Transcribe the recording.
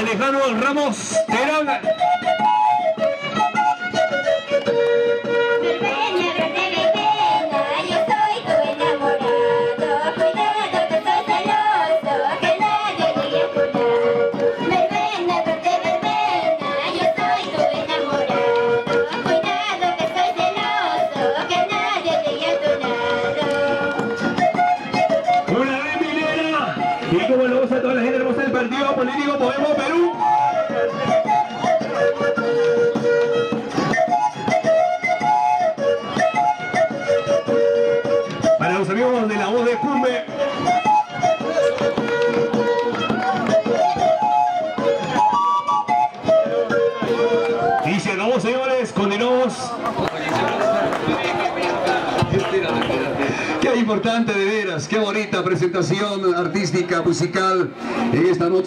Alejandro Ramos Terán. Y como lo usa toda la gente hermosa del partido político Podemos Perú. Para los amigos de La Voz de Cumbe. Y se acabó, señores, continuamos. Qué importante, de veras, qué bonita presentación artística, musical en esta noche.